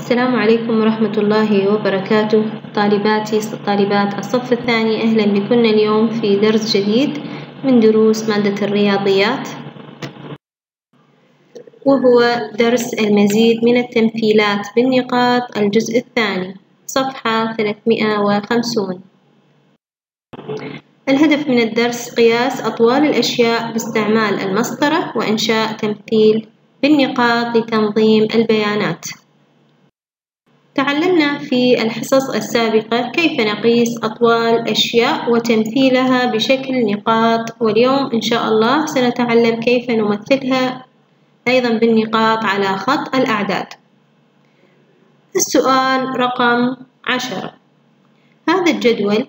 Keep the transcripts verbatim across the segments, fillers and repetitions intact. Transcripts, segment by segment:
السلام عليكم ورحمة الله وبركاته. طالباتي طالبات الصف الثاني، أهلا بكم اليوم في درس جديد من دروس مادة الرياضيات، وهو درس المزيد من التمثيلات بالنقاط الجزء الثاني صفحة ثلاثمئة وخمسين. الهدف من الدرس قياس أطوال الأشياء باستعمال المسطرة وإنشاء تمثيل بالنقاط لتنظيم البيانات. تعلمنا في الحصص السابقة كيف نقيس أطوال أشياء وتمثيلها بشكل نقاط، واليوم إن شاء الله سنتعلم كيف نمثلها أيضا بالنقاط على خط الأعداد. السؤال رقم عشرة، هذا الجدول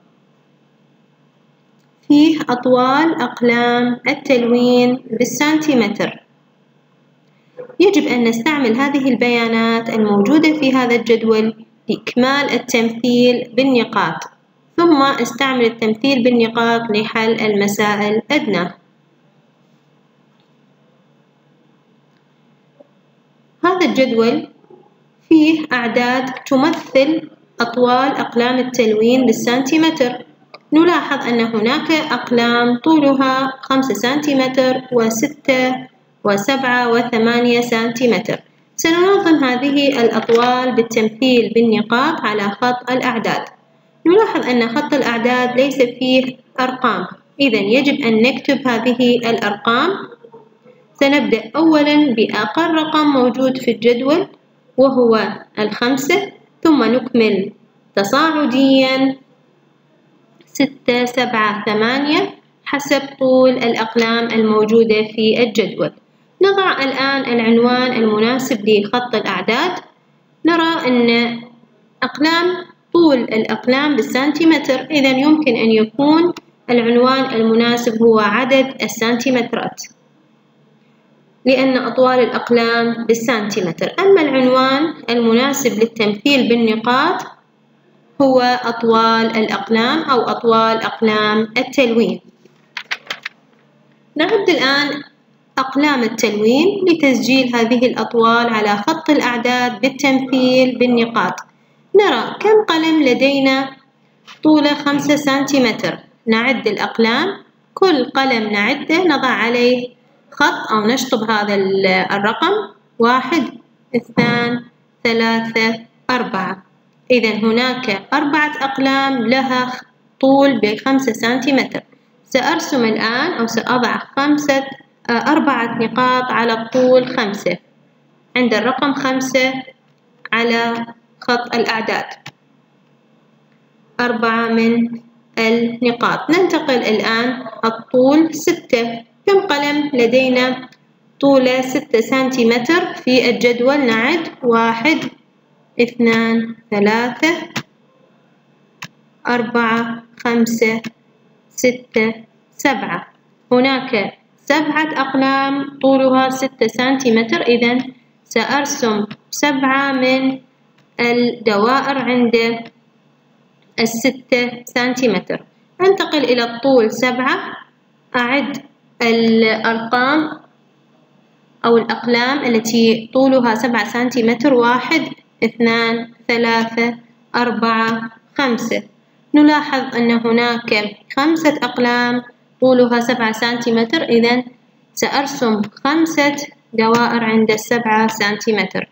فيه أطوال أقلام التلوين بالسنتيمتر. يجب أن نستعمل هذه البيانات الموجودة في هذا الجدول لإكمال التمثيل بالنقاط، ثم استعمل التمثيل بالنقاط لحل المسائل أدنى. هذا الجدول فيه أعداد تمثل أطوال أقلام التلوين بالسنتيمتر. نلاحظ أن هناك أقلام طولها خمسة سنتيمتر وستة وسبعة وثمانية سنتيمتر. سننظم هذه الأطوال بالتمثيل بالنقاط على خط الأعداد. نلاحظ أن خط الأعداد ليس فيه أرقام، إذن يجب أن نكتب هذه الأرقام. سنبدأ أولاً بأقل رقم موجود في الجدول وهو الخمسة، ثم نكمل تصاعدياً ستة سبعة ثمانية حسب طول الأقلام الموجودة في الجدول. نضع الآن العنوان المناسب لخط الأعداد. نرى أن أقلام طول الأقلام بالسنتيمتر، إذن يمكن أن يكون العنوان المناسب هو عدد السنتيمترات، لأن أطوال الأقلام بالسنتيمتر. أما العنوان المناسب للتمثيل بالنقاط هو أطوال الأقلام أو أطوال أقلام التلوين. نعد الآن أقلام التلوين لتسجيل هذه الأطوال على خط الأعداد بالتمثيل بالنقاط. نرى كم قلم لدينا طوله خمسة سنتيمتر. نعد الأقلام، كل قلم نعده نضع عليه خط أو نشطب هذا الرقم، واحد اثنان ثلاثة أربعة. إذن هناك أربعة أقلام لها طول بخمسة سنتيمتر. سأرسم الآن أو سأضع خمسة أربعة نقاط على الطول خمسة عند الرقم خمسة على خط الأعداد، أربعة من النقاط. ننتقل الآن الطول ستة. كم قلم لدينا طوله ستة سنتيمتر في الجدول؟ نعد واحد اثنان ثلاثة أربعة خمسة ستة سبعة. هناك سبعة أقلام طولها ستة سنتيمتر، إذن سأرسم سبعة من الدوائر عند الستة سنتيمتر. أنتقل إلى الطول سبعة، أعد الأرقام أو الأقلام التي طولها سبعة سنتيمتر، واحد اثنان ثلاثة أربعة خمسة. نلاحظ أن هناك خمسة أقلام طولها سبعة سنتيمتر، إذن سأرسم خمسة دوائر عند السبعة سنتيمتر.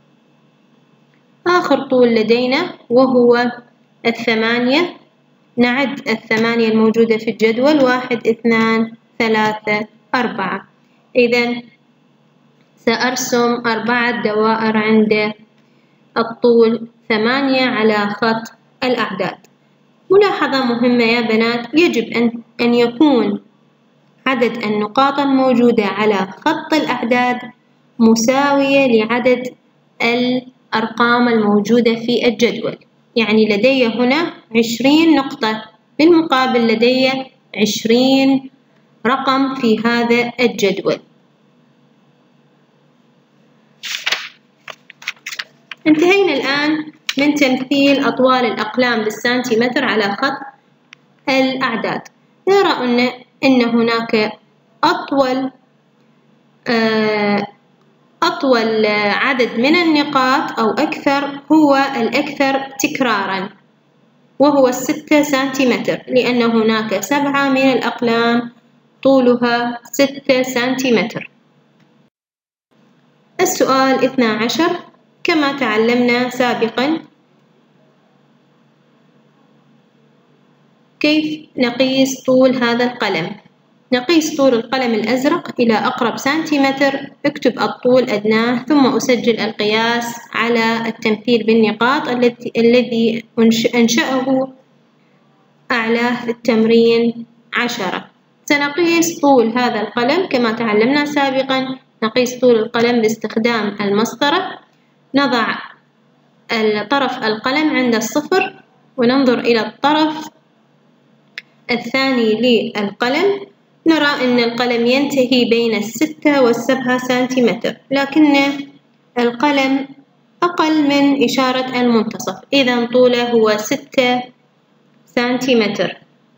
آخر طول لدينا وهو الثمانية. نعد الثمانية الموجودة في الجدول، واحد اثنان ثلاثة أربعة. إذن سأرسم أربعة دوائر عند الطول ثمانية على خط الأعداد. ملاحظة مهمة يا بنات، يجب أن أن يكون عدد النقاط الموجودة على خط الأعداد مساوية لعدد الأرقام الموجودة في الجدول. يعني لدي هنا عشرين نقطة، بالمقابل لدي عشرين رقم في هذا الجدول. انتهينا الآن من تمثيل أطوال الأقلام بالسنتيمتر على خط الأعداد. نرى أن أن هناك أطول أطول عدد من النقاط أو أكثر هو الأكثر تكراراً، وهو الستة سنتيمتر، لأن هناك سبعة من الأقلام طولها ستة سنتيمتر. السؤال اثنا عشر، كما تعلمنا سابقاً كيف نقيس طول هذا القلم؟ نقيس طول القلم الأزرق إلى أقرب سنتيمتر، اكتب الطول أدناه، ثم أسجل القياس على التمثيل بالنقاط التي الذي أنشأه أعلاه في التمرين عشرة. سنقيس طول هذا القلم كما تعلمنا سابقا. نقيس طول القلم باستخدام المسطرة، نضع طرف القلم عند الصفر وننظر إلى الطرف الثاني للقلم، نرى أن القلم ينتهي بين الستة والسبعة سنتيمتر، لكن القلم أقل من إشارة المنتصف، إذا طوله هو ستة سنتيمتر.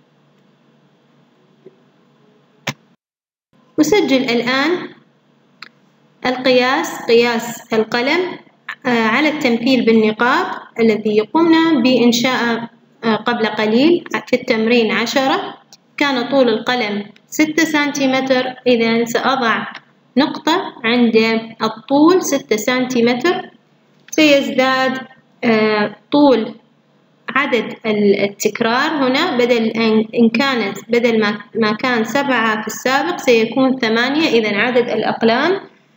أسجل الآن القياس، قياس القلم على التمثيل بالنقاط الذي قمنا بإنشاءه قبل قليل في التمرين عشرة. كان طول القلم ستة سنتيمتر، إذا سأضع نقطة عند الطول ستة سنتيمتر. سيزداد طول عدد التكرار هنا، بدل إن كانت بدل ما ما كان سبعة في السابق سيكون ثمانية، إذا عدد الأقلام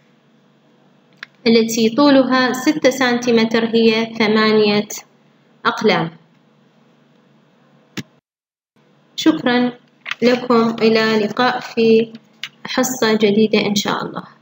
التي طولها ستة سنتيمتر هي ثمانية أقلام. شكرا لكم، إلى اللقاء في حصة جديدة إن شاء الله.